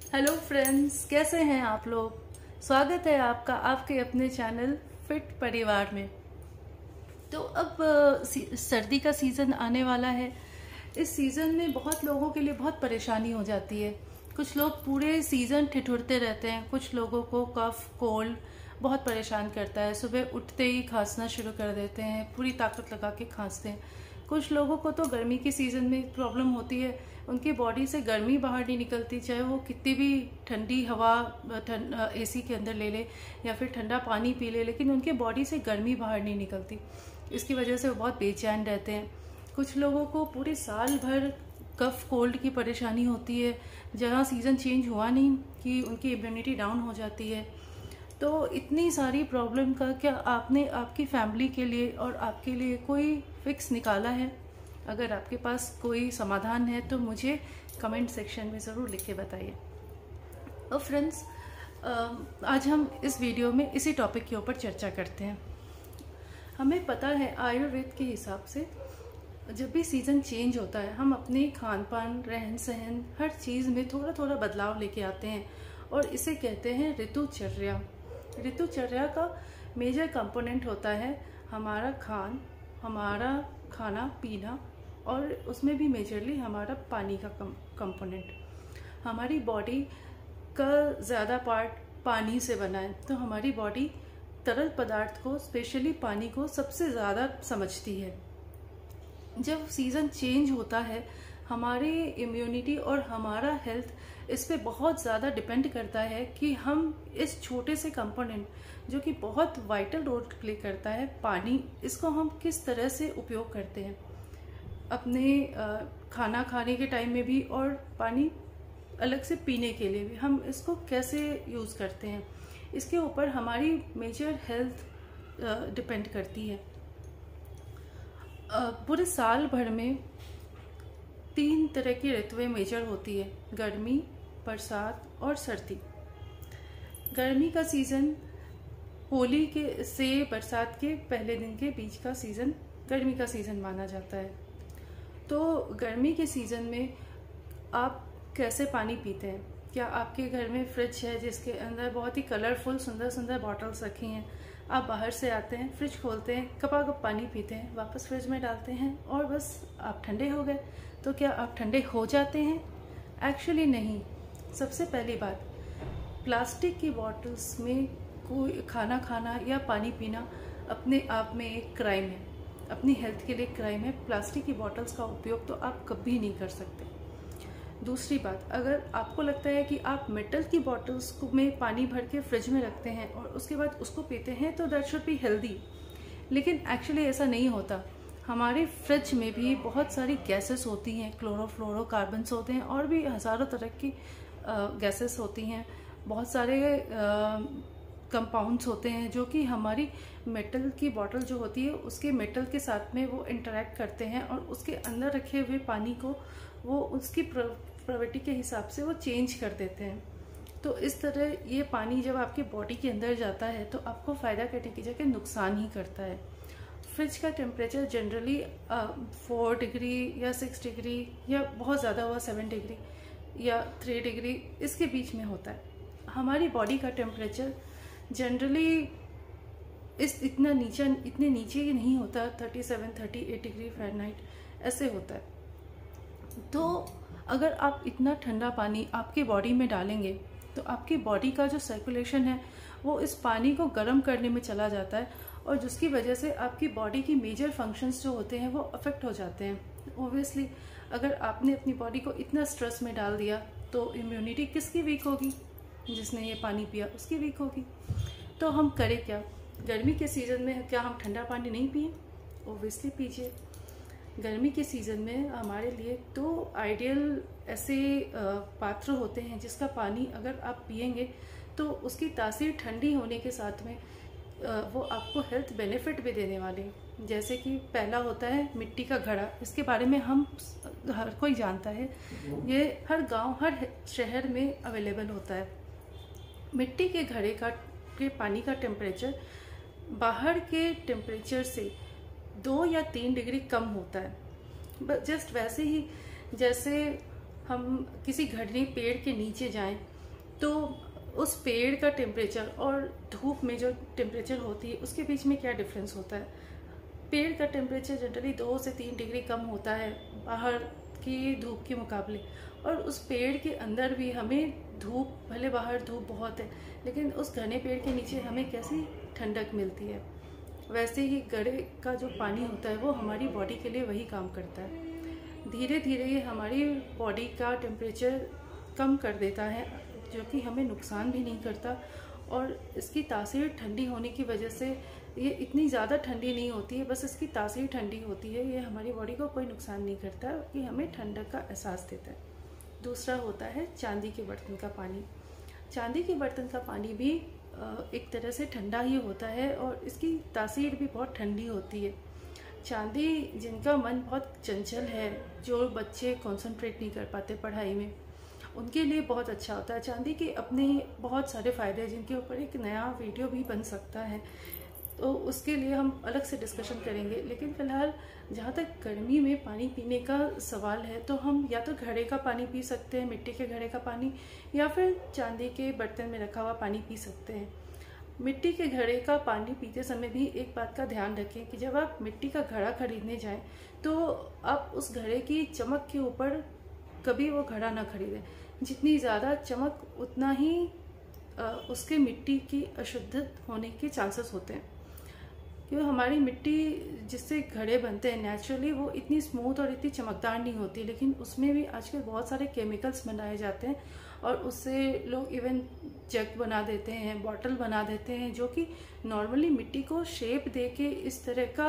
Hello friends, कैसे हैं आप लोग। स्वागत है आपका आपके अपने चैनल फिट परिवार में। तो अब सर्दी का सीज़न आने वाला है। इस सीज़न में बहुत लोगों के लिए बहुत परेशानी हो जाती है। कुछ लोग पूरे सीज़न ठिठुरते रहते हैं, कुछ लोगों को कफ कोल्ड बहुत परेशान करता है। सुबह उठते ही खांसना शुरू कर देते हैं, पूरी ताकत लगा के खांसते हैं। कुछ लोगों को तो गर्मी की सीज़न में प्रॉब्लम होती है, उनकी बॉडी से गर्मी बाहर नहीं निकलती, चाहे वो कितनी भी ठंडी हवा एसी के अंदर ले ले या फिर ठंडा पानी पी ले, लेकिन उनके बॉडी से गर्मी बाहर नहीं निकलती। इसकी वजह से वो बहुत बेचैन रहते हैं। कुछ लोगों को पूरे साल भर कफ कोल्ड की परेशानी होती है, जहाँ सीज़न चेंज हुआ नहीं कि उनकी इम्यूनिटी डाउन हो जाती है। तो इतनी सारी प्रॉब्लम का क्या आपने आपकी फैमिली के लिए और आपके लिए कोई फिक्स निकाला है? अगर आपके पास कोई समाधान है तो मुझे कमेंट सेक्शन में ज़रूर लिख के बताइए। और फ्रेंड्स, आज हम इस वीडियो में इसी टॉपिक के ऊपर चर्चा करते हैं। हमें पता है आयुर्वेद के हिसाब से जब भी सीज़न चेंज होता है, हम अपने खान पान, रहन सहन, हर चीज़ में थोड़ा थोड़ा बदलाव लेके आते हैं और इसे कहते हैं ऋतुचर्या। ऋतुचर्या का मेजर कंपोनेंट होता है हमारा खाना पीना, और उसमें भी मेजरली हमारा पानी का कंपोनेंट। हमारी बॉडी का ज़्यादा पार्ट पानी से बना है, तो हमारी बॉडी तरल पदार्थ को, स्पेशली पानी को सबसे ज़्यादा समझती है। जब सीज़न चेंज होता है, हमारी इम्यूनिटी और हमारा हेल्थ इस पे बहुत ज़्यादा डिपेंड करता है कि हम इस छोटे से कंपोनेंट, जो कि बहुत वाइटल रोल प्ले करता है, पानी, इसको हम किस तरह से उपयोग करते हैं अपने खाना खाने के टाइम में भी, और पानी अलग से पीने के लिए भी हम इसको कैसे यूज़ करते हैं, इसके ऊपर हमारी मेजर हेल्थ डिपेंड करती है। पूरे साल भर में 3 तरह की ऋतुएं मेजर होती है: गर्मी, बरसात और सर्दी। गर्मी का सीज़न होली के से बरसात के पहले दिन के बीच का सीज़न गर्मी का सीज़न माना जाता है। तो गर्मी के सीज़न में आप कैसे पानी पीते हैं? क्या आपके घर में फ्रिज है जिसके अंदर बहुत ही कलरफुल सुंदर सुंदर बॉटल्स रखी हैं? आप बाहर से आते हैं, फ्रिज खोलते हैं, कपाकप पानी पीते हैं, वापस फ्रिज में डालते हैं और बस आप ठंडे हो गए। तो क्या आप ठंडे हो जाते हैं? एक्चुअली नहीं। सबसे पहली बात, प्लास्टिक की बॉटल्स में कोई खाना खाना या पानी पीना अपने आप में एक क्राइम है, अपनी हेल्थ के लिए क्राइम है। प्लास्टिक की बॉटल्स का उपयोग तो आप कभी नहीं कर सकते। दूसरी बात, अगर आपको लगता है कि आप मेटल की बॉटल्स में पानी भर के फ्रिज में रखते हैं और उसके बाद उसको पीते हैं, तो दैट शुड बी हेल्दी। लेकिन एक्चुअली ऐसा नहीं होता। हमारे फ्रिज में भी बहुत सारी गैसेस होती हैं, क्लोरोफ्लोरोकार्बन्स होते हैं और भी हज़ारों तरह की गैसेस होती हैं। बहुत सारे कंपाउंड्स होते हैं जो कि हमारी मेटल की बॉटल जो होती है उसके मेटल के साथ में वो इंटरेक्ट करते हैं और उसके अंदर रखे हुए पानी को वो उसकी प्रॉपर्टी के हिसाब से वो चेंज कर देते हैं। तो इस तरह ये पानी जब आपके बॉडी के अंदर जाता है तो आपको फ़ायदा करने की जगह नुकसान ही करता है। फ्रिज का टेम्परेचर जनरली 4 डिग्री या 6 डिग्री या बहुत ज़्यादा हुआ 7 डिग्री या 3 डिग्री, इसके बीच में होता है। हमारी बॉडी का टेम्परेचर जनरली इतने नीचे ही नहीं होता। 37-38 डिग्री फ़ारेनहाइट ऐसे होता है। तो अगर आप इतना ठंडा पानी आपके बॉडी में डालेंगे तो आपकी बॉडी का जो सर्कुलेशन है वो इस पानी को गर्म करने में चला जाता है, और जिसकी वजह से आपकी बॉडी की मेजर फंक्शंस जो होते हैं वो अफेक्ट हो जाते हैं। ओब्वियसली अगर आपने अपनी बॉडी को इतना स्ट्रेस में डाल दिया तो इम्यूनिटी किसकी वीक होगी? जिसने ये पानी पिया उसकी वीक होगी। तो हम करें क्या? गर्मी के सीज़न में क्या हम ठंडा पानी नहीं पिए? ओब्वियसली पीजिए। गर्मी के सीज़न में हमारे लिए तो आइडियल ऐसे पात्र होते हैं जिसका पानी अगर आप पिएंगे तो उसकी तासीर ठंडी होने के साथ में वो आपको हेल्थ बेनिफिट भी देने वाले हैं। जैसे कि पहला होता है मिट्टी का घड़ा। इसके बारे में हम हर कोई जानता है, ये हर गांव हर शहर में अवेलेबल होता है। मिट्टी के घड़े के पानी का टेम्परेचर बाहर के टेम्परेचर से 2 या 3 डिग्री कम होता है। जस्ट वैसे ही जैसे हम किसी घने पेड़ के नीचे जाएं तो उस पेड़ का टेम्परेचर और धूप में जो टेम्परेचर होती है उसके बीच में क्या डिफरेंस होता है। पेड़ का टेम्परेचर जनरली 2 से 3 डिग्री कम होता है बाहर की धूप के मुकाबले, और उस पेड़ के अंदर भी हमें धूप, भले बाहर धूप बहुत है लेकिन उस घने पेड़ के नीचे हमें कैसी ठंडक मिलती है। वैसे ही गड्ढे का जो पानी होता है वो हमारी बॉडी के लिए वही काम करता है। धीरे धीरे ये हमारी बॉडी का टेम्परेचर कम कर देता है, जो कि हमें नुकसान भी नहीं करता, और इसकी तासीर ठंडी होने की वजह से ये इतनी ज़्यादा ठंडी नहीं होती है, बस इसकी तासीर ठंडी होती है। ये हमारी बॉडी को कोई नुकसान नहीं करता कि हमें ठंडक का एहसास देता है। दूसरा होता है चांदी के बर्तन का पानी। चांदी के बर्तन का पानी भी एक तरह से ठंडा ही होता है और इसकी तासीर भी बहुत ठंडी होती है। चांदी, जिनका मन बहुत चंचल है, जो बच्चे कंसंट्रेट नहीं कर पाते पढ़ाई में, उनके लिए बहुत अच्छा होता है। चांदी के अपने बहुत सारे फ़ायदे हैं जिनके ऊपर एक नया वीडियो भी बन सकता है, तो उसके लिए हम अलग से डिस्कशन करेंगे। लेकिन फ़िलहाल जहाँ तक गर्मी में पानी पीने का सवाल है, तो हम या तो घड़े का पानी पी सकते हैं, मिट्टी के घड़े का पानी, या फिर चांदी के बर्तन में रखा हुआ पानी पी सकते हैं। मिट्टी के घड़े का पानी पीते समय भी एक बात का ध्यान रखें कि जब आप मिट्टी का घड़ा खरीदने जाएं तो आप उस घड़े की चमक के ऊपर कभी वो घड़ा ना खरीदें। जितनी ज़्यादा चमक उतना ही उसके मिट्टी की अशुद्ध होने के चांसेस होते हैं, क्योंकि हमारी मिट्टी जिससे घड़े बनते हैं नेचुरली वो इतनी स्मूथ और इतनी चमकदार नहीं होती, लेकिन उसमें भी आजकल बहुत सारे केमिकल्स बनाए जाते हैं और उससे लोग इवन जग बना देते हैं, बॉटल बना देते हैं, जो कि नॉर्मली मिट्टी को शेप दे के इस तरह का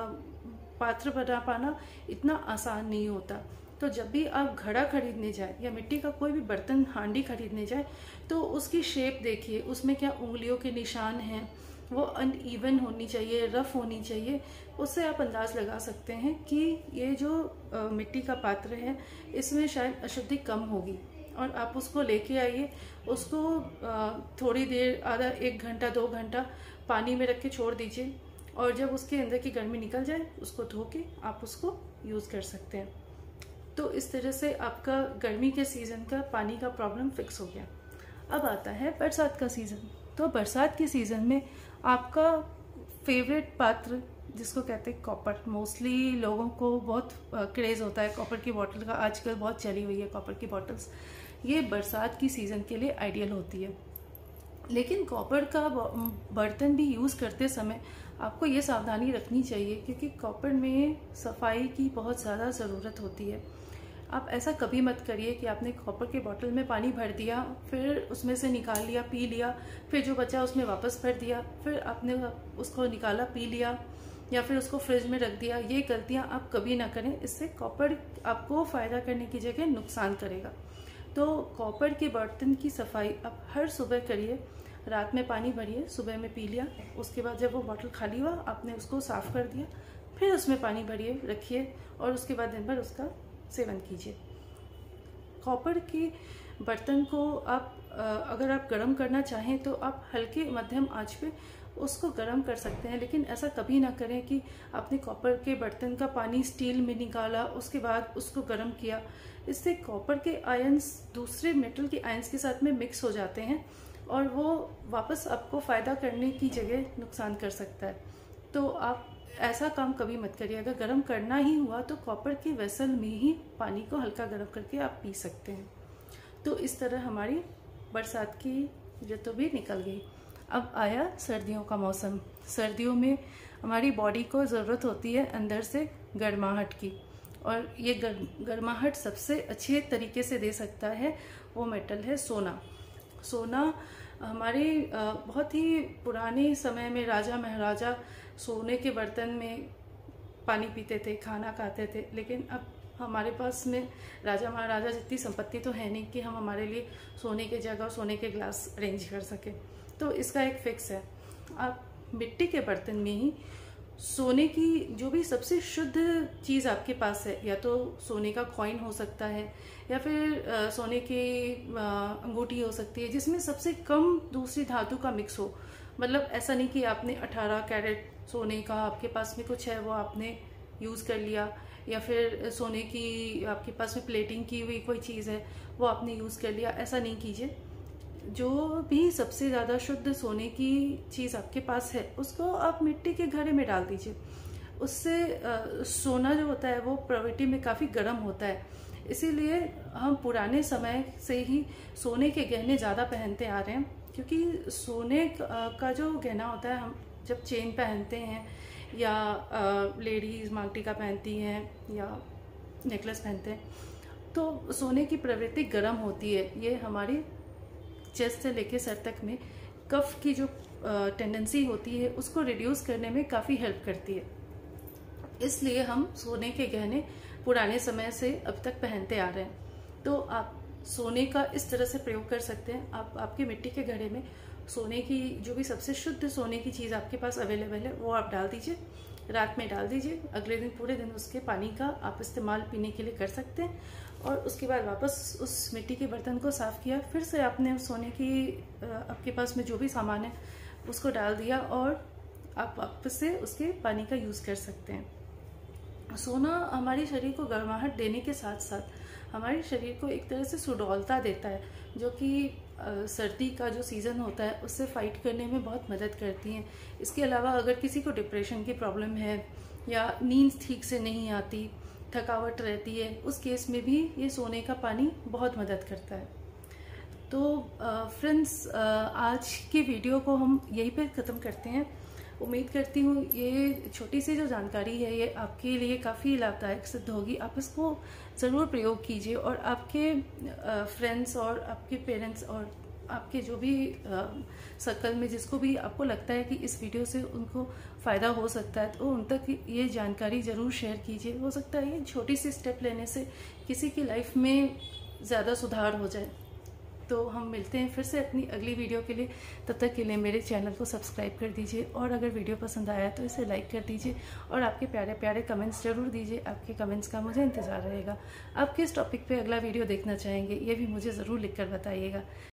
पात्र बना पाना इतना आसान नहीं होता। तो जब भी आप घड़ा खरीदने जाए या मिट्टी का कोई भी बर्तन, हांडी खरीदने जाए, तो उसकी शेप देखिए, उसमें क्या उंगलियों के निशान हैं, वो अनइवन होनी चाहिए, रफ होनी चाहिए। उससे आप अंदाज़ लगा सकते हैं कि ये जो मिट्टी का पात्र है इसमें शायद अशुद्धि कम होगी। और आप उसको लेके आइए, उसको थोड़ी देर, आधा 1 घंटा 2 घंटा पानी में रख के छोड़ दीजिए, और जब उसके अंदर की गर्मी निकल जाए उसको धो के आप उसको यूज़ कर सकते हैं। तो इस तरह से आपका गर्मी के सीज़न का पानी का प्रॉब्लम फिक्स हो गया। अब आता है बरसात का सीज़न। तो बरसात के सीज़न में आपका फेवरेट पात्र, जिसको कहते हैं कॉपर, मोस्टली लोगों को बहुत क्रेज़ होता है कॉपर की बोतल का, आजकल बहुत चली हुई है कॉपर की बोतल्स। ये बरसात की सीज़न के लिए आइडियल होती है। लेकिन कॉपर का बर्तन भी यूज़ करते समय आपको ये सावधानी रखनी चाहिए, क्योंकि कॉपर में सफाई की बहुत ज़्यादा ज़रूरत होती है। आप ऐसा कभी मत करिए कि आपने कॉपर के बोतल में पानी भर दिया, फिर उसमें से निकाल लिया, पी लिया, फिर जो बचा उसमें वापस भर दिया, फिर आपने उसको निकाला, पी लिया, या फिर उसको फ्रिज में रख दिया। ये गलतियां आप कभी ना करें, इससे कॉपर आपको फ़ायदा करने की जगह नुकसान करेगा। तो कॉपर के बर्तन की सफाई आप हर सुबह करिए। रात में पानी भरिए, सुबह में पी लिया, उसके बाद जब वो बोतल खाली हुआ आपने उसको साफ़ कर दिया, फिर उसमें पानी भरिए, रखिए, और उसके बाद दिन भर उसका सेवन कीजिए। कॉपर के बर्तन को आप अगर आप गर्म करना चाहें तो आप हल्के मध्यम आंच पे उसको गर्म कर सकते हैं, लेकिन ऐसा कभी ना करें कि आपने कॉपर के बर्तन का पानी स्टील में निकाला, उसके बाद उसको गर्म किया। इससे कॉपर के आयंस दूसरे मेटल के आयंस के साथ में मिक्स हो जाते हैं और वो वापस आपको फ़ायदा करने की जगह नुकसान कर सकता है। तो आप ऐसा काम कभी मत करिए। अगर गर्म करना ही हुआ तो कॉपर के वेसल में ही पानी को हल्का गर्म करके आप पी सकते हैं। तो इस तरह हमारी बरसात की ऋतु भी निकल गई। अब आया सर्दियों का मौसम। सर्दियों में हमारी बॉडी को ज़रूरत होती है अंदर से गर्माहट की, और ये गर्माहट सबसे अच्छे तरीके से दे सकता है वो मेटल है सोना। सोना हमारे बहुत ही पुराने समय में राजा महाराजा सोने के बर्तन में पानी पीते थे, खाना खाते थे। लेकिन अब हमारे पास में राजा महाराजा जितनी संपत्ति तो है नहीं कि हम हमारे लिए सोने के जग और सोने के ग्लास अरेंज कर सकें। तो इसका एक फिक्स है, आप मिट्टी के बर्तन में ही सोने की जो भी सबसे शुद्ध चीज़ आपके पास है, या तो सोने का कॉइन हो सकता है, या फिर सोने की अंगूठी हो सकती है, जिसमें सबसे कम दूसरी धातु का मिक्स हो। मतलब ऐसा नहीं कि आपने 18 कैरेट सोने का आपके पास में कुछ है वो आपने यूज़ कर लिया, या फिर सोने की आपके पास में प्लेटिंग की हुई कोई चीज़ है वो आपने यूज़ कर लिया। ऐसा नहीं कीजिए। जो भी सबसे ज़्यादा शुद्ध सोने की चीज़ आपके पास है उसको आप मिट्टी के घड़े में डाल दीजिए। उससे सोना जो होता है वो प्रकृति में काफ़ी गर्म होता है, इसीलिए हम पुराने समय से ही सोने के गहने ज़्यादा पहनते आ रहे हैं। क्योंकि सोने का जो गहना होता है, हम जब चेन पहनते हैं या लेडीज़ मांग टीका पहनती हैं या नेकलेस पहनते हैं, तो सोने की प्रवृत्ति गर्म होती है। ये हमारी चेस्ट से लेके सर तक में कफ की जो टेंडेंसी होती है उसको रिड्यूस करने में काफ़ी हेल्प करती है। इसलिए हम सोने के गहने पुराने समय से अब तक पहनते आ रहे हैं। तो आप सोने का इस तरह से प्रयोग कर सकते हैं। आप आपके मिट्टी के घड़े में सोने की जो भी सबसे शुद्ध सोने की चीज़ आपके पास अवेलेबल है वो आप डाल दीजिए, रात में डाल दीजिए। अगले दिन पूरे दिन उसके पानी का आप इस्तेमाल पीने के लिए कर सकते हैं। और उसके बाद वापस उस मिट्टी के बर्तन को साफ़ किया, फिर से आपने उस सोने की आपके पास में जो भी सामान है उसको डाल दिया और आप वापस से उसके पानी का यूज़ कर सकते हैं। सोना हमारे शरीर को गर्माहट देने के साथ साथ हमारे शरीर को एक तरह से सुडौलता देता है, जो कि सर्दी का जो सीज़न होता है उससे फाइट करने में बहुत मदद करती हैं। इसके अलावा अगर किसी को डिप्रेशन की प्रॉब्लम है या नींद ठीक से नहीं आती, थकावट रहती है, उस केस में भी ये सोने का पानी बहुत मदद करता है। तो फ्रेंड्स, आज की वीडियो को हम यहीं पे ख़त्म करते हैं। उम्मीद करती हूँ ये छोटी सी जो जानकारी है ये आपके लिए काफ़ी लाभदायक सिद्ध होगी। आप इसको ज़रूर प्रयोग कीजिए और आपके फ्रेंड्स और आपके पेरेंट्स और आपके जो भी सर्कल में जिसको भी आपको लगता है कि इस वीडियो से उनको फ़ायदा हो सकता है, तो उन तक ये जानकारी ज़रूर शेयर कीजिए। हो सकता है ये छोटी सी स्टेप लेने से किसी की लाइफ में ज़्यादा सुधार हो जाए। तो हम मिलते हैं फिर से अपनी अगली वीडियो के लिए। तब तक के लिए मेरे चैनल को सब्सक्राइब कर दीजिए और अगर वीडियो पसंद आया तो इसे लाइक कर दीजिए और आपके प्यारे प्यारे कमेंट्स ज़रूर दीजिए। आपके कमेंट्स का मुझे इंतज़ार रहेगा। आप किस टॉपिक पे अगला वीडियो देखना चाहेंगे ये भी मुझे ज़रूर लिखकर बताइएगा।